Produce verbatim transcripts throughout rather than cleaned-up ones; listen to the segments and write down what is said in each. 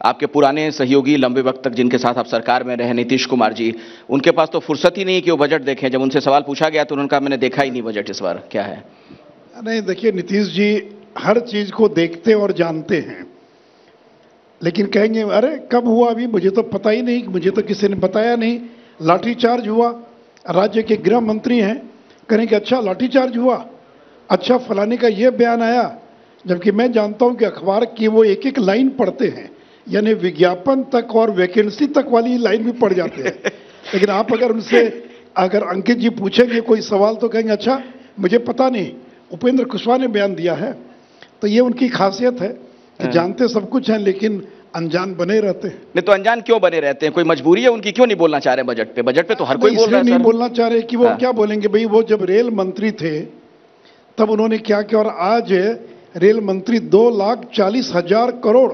आपके पुराने सहयोगी लंबे वक्त तक जिनके साथ आप सरकार में रहे, नीतीश कुमार जी, उनके पास तो फुर्सत ही नहीं कि वो बजट देखें। जब उनसे सवाल पूछा गया तो उन्होंने कहा मैंने देखा ही नहीं बजट इस बार। क्या है? नहीं, देखिए, नीतीश जी हर चीज को देखते और जानते हैं, लेकिन कहेंगे अरे कब हुआ, अभी मुझे तो पता ही नहीं, मुझे तो किसी ने बताया नहीं। लाठीचार्ज हुआ, राज्य के गृह मंत्री हैं, कहेंगे अच्छा लाठीचार्ज हुआ, अच्छा फलाने का ये बयान आया, जबकि मैं जानता हूं कि अखबार की वो एक एक लाइन पढ़ते हैं, यानी विज्ञापन तक और वैकेंसी तक वाली लाइन भी पढ़ जाते हैं। लेकिन आप अगर उनसे अगर अंकित जी पूछेंगे कोई सवाल तो कहेंगे अच्छा मुझे पता नहीं, उपेंद्र कुशवाहा ने बयान दिया है। तो ये उनकी खासियत है कि जानते सब कुछ हैं लेकिन अनजान बने रहते हैं। नहीं तो अनजान क्यों बने रहते हैं? कोई मजबूरी है उनकी? क्यों नहीं बोलना चाह रहे बजट पे? बजट पे तो हर कोई बोल रहा है। नहीं बोलना चाह रहे कि वो क्या बोलेंगे भाई, वो जब रेल मंत्री थे तब उन्होंने क्या किया, और आज रेल मंत्री दो लाख चालीस हजार करोड़,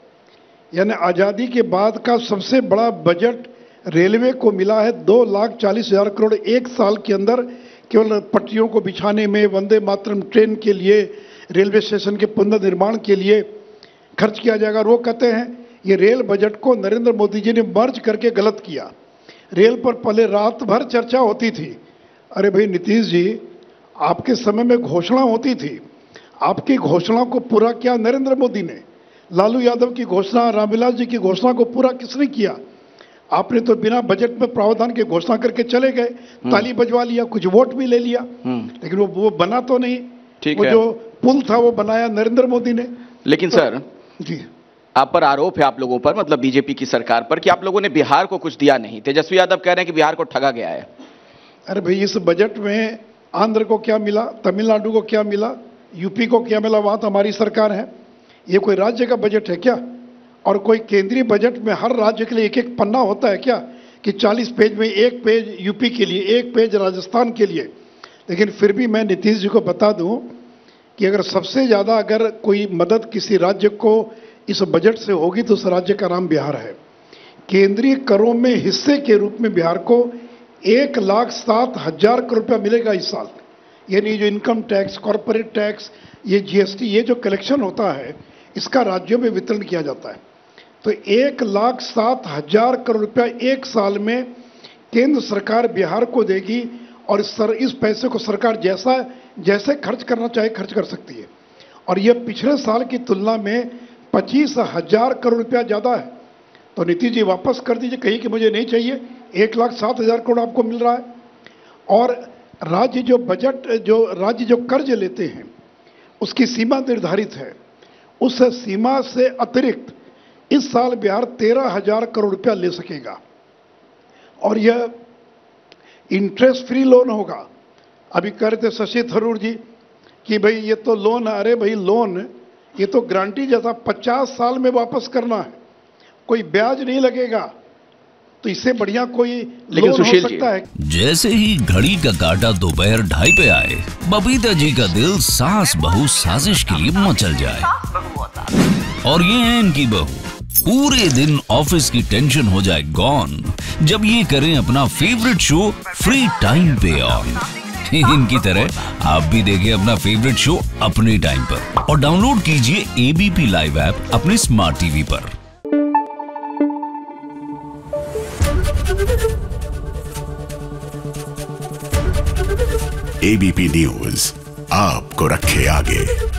यानी आजादी के बाद का सबसे बड़ा बजट रेलवे को मिला है। दो लाख चालीस हजार करोड़ एक साल के अंदर केवल पटरियों को बिछाने में, वंदे मातरम ट्रेन के लिए, रेलवे स्टेशन के पुनर्निर्माण के लिए खर्च किया जाएगा। और वो कहते हैं ये रेल बजट को नरेंद्र मोदी जी ने मर्ज करके गलत किया। रेल पर पहले रात भर चर्चा होती थी। अरे भाई नीतीश जी, आपके समय में घोषणा होती थी, आपकी घोषणा को पूरा किया नरेंद्र मोदी ने। लालू यादव की घोषणा, रामविलास जी की घोषणा को पूरा किसने किया? आपने तो बिना बजट में प्रावधान की घोषणा करके चले गए, ताली बजवा लिया, कुछ वोट भी ले लिया, लेकिन वो वो बना तो नहीं। वो जो पुल था वो बनाया नरेंद्र मोदी ने। लेकिन तो, सर जी, आप पर आरोप है, आप लोगों पर, मतलब बीजेपी की सरकार पर, कि आप लोगों ने बिहार को कुछ दिया नहीं। तेजस्वी यादव कह रहे हैं कि बिहार को ठगा गया है। अरे भाई, इस बजट में आंध्र को क्या मिला, तमिलनाडु को क्या मिला, यूपी को क्या मिला? वहां तो हमारी सरकार है। ये कोई राज्य का बजट है क्या? और कोई केंद्रीय बजट में हर राज्य के लिए एक एक पन्ना होता है क्या, कि चालीस पेज में एक पेज यूपी के लिए, एक पेज राजस्थान के लिए? लेकिन फिर भी मैं नीतीश जी को बता दूं कि अगर सबसे ज़्यादा अगर कोई मदद किसी राज्य को इस बजट से होगी तो उस राज्य का नाम बिहार है। केंद्रीय करों में हिस्से के रूप में बिहार को एक लाख सात हजार करोड़ रुपया मिलेगा इस साल। यानी जो इनकम टैक्स, कॉरपोरेट टैक्स, ये जीएसटी, ये जो कलेक्शन होता है, इसका राज्यों में वितरण किया जाता है। तो एक लाख सात हजार करोड़ रुपया एक साल में केंद्र सरकार बिहार को देगी, और सर इस पैसे को सरकार जैसा जैसे खर्च करना चाहे खर्च कर सकती है। और यह पिछले साल की तुलना में पच्चीस हजार करोड़ रुपया ज़्यादा है। तो नीतीश जी वापस कर दीजिए, कहिए कि मुझे नहीं चाहिए, एक लाख सात हजार करोड़ आपको मिल रहा है। और राज्य जो बजट जो राज्य जो कर्ज लेते हैं उसकी सीमा निर्धारित है, उस सीमा से अतिरिक्त इस साल बिहार तेरह हजार करोड़ रुपया ले सकेगा, और यह इंटरेस्ट फ्री लोन होगा। अभी कह रहे थे शशि थरूर जी कि भाई ये तो लोन, अरे भाई लोन ये तो गारंटी जैसा पचास साल में वापस करना है, कोई ब्याज नहीं लगेगा। तो इससे बढ़िया कोई लोन हो सकता है? जैसे ही घड़ी का काटा दोपहर ढाई पे आए, बबीता जी का दिल सास बहू साजिश के लिए मचल जाए। और ये है इनकी बहू, पूरे दिन ऑफिस की टेंशन हो जाए गॉन जब ये करें अपना फेवरेट शो फ्री टाइम पे ऑन। इनकी तरह आप भी देखें अपना फेवरेट शो अपने टाइम पर, और डाउनलोड कीजिए एबीपी लाइव ऐप अपने स्मार्ट टीवी पर। एबीपी न्यूज आपको रखे आगे।